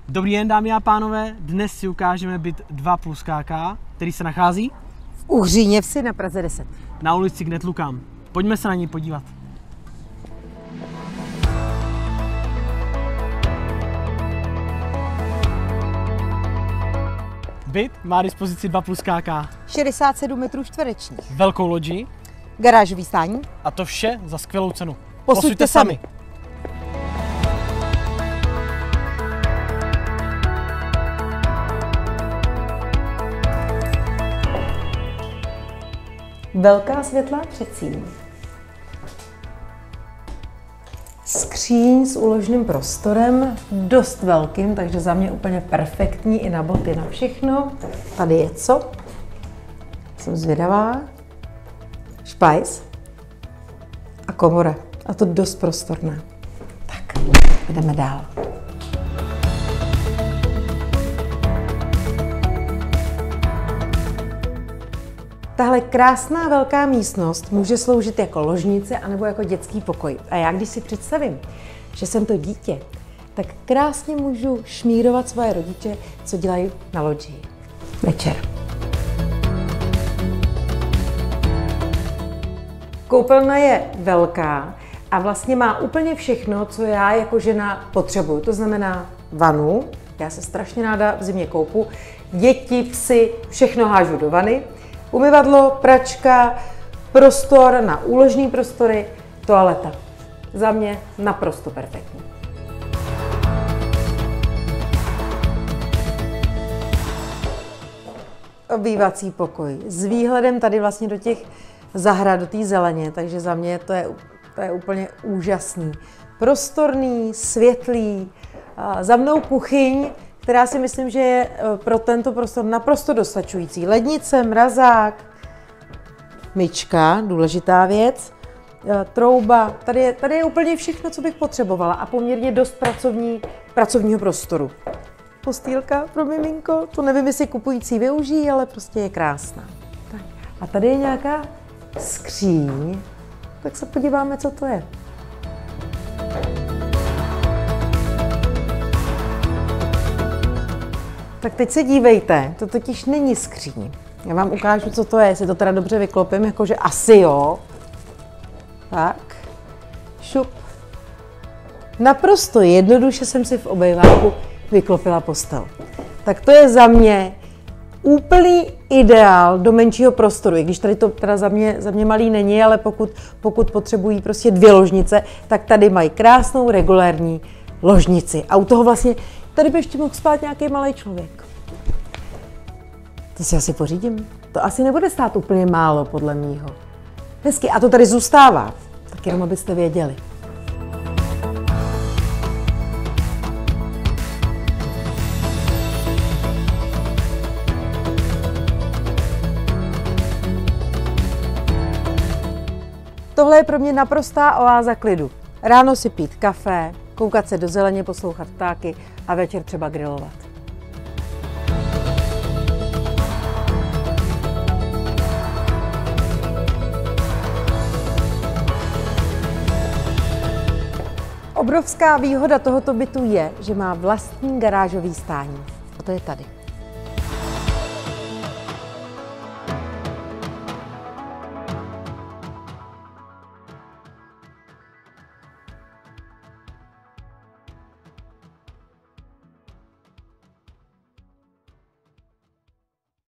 Dobrý den, dámy a pánové, dnes si ukážeme byt 2+KK, který se nachází v Uhříněvsi na Praze 10. Na ulici Gned Lukám. Pojďme se na něj podívat. Byt má dispozici 2+KK. 67 metrů čtverečních. Velkou loďi. Garážový stání. A to vše za skvělou cenu. Posuďte sami. Velká světlá předsíň. Skříň s úložným prostorem, dost velkým, takže za mě úplně perfektní i na boty, na všechno. Tady je co? Jsem zvědavá. Špajs a komora. A to dost prostorné. Tak, jdeme dál. Tahle krásná velká místnost může sloužit jako ložnice anebo jako dětský pokoj. A já když si představím, že jsem to dítě, tak krásně můžu šmírovat svoje rodiče, co dělají na loďii. Večer. Koupelna je velká a vlastně má úplně všechno, co já jako žena potřebuju. To znamená vanu, já se strašně ráda v zimě koupu, děti, psy, všechno hážu do vany, umyvadlo, pračka, prostor na úložní prostory, toaleta. Za mě naprosto perfektní. Obývací pokoj s výhledem tady vlastně do těch zahrad, do té zeleně, takže za mě to je úplně úžasný. Prostorný, světlý, za mnou kuchyň, která si myslím, že je pro tento prostor naprosto dostačující. Lednice, mrazák, myčka, důležitá věc, trouba, tady je úplně všechno, co bych potřebovala a poměrně dost pracovního prostoru. Postýlka pro miminko, to nevím, jestli kupující využijí, ale prostě je krásná. Tak. A tady je nějaká skříň, tak se podíváme, co to je. Tak teď se dívejte, to totiž není skříň. Já vám ukážu, co to je, jestli to teda dobře vyklopím, jakože asi jo. Tak, šup. Naprosto jednoduše jsem si v obejváku vyklopila postel. Tak to je za mě úplný ideál do menšího prostoru, i když tady to teda za mě malý není, ale pokud potřebují prostě 2 ložnice, tak tady mají krásnou regulérní ložnici. A u toho vlastně tady by ještě mohl spát nějaký malý člověk. To si asi pořídím. To asi nebude stát úplně málo, podle mýho. Hezky. A to tady zůstává. Tak jenom abyste věděli. Tohle je pro mě naprostá oáza klidu. Ráno si pít kafe, koukat se do zeleně, poslouchat ptáky a večer třeba grilovat. Obrovská výhoda tohoto bytu je, že má vlastní garážový stání. A to je tady.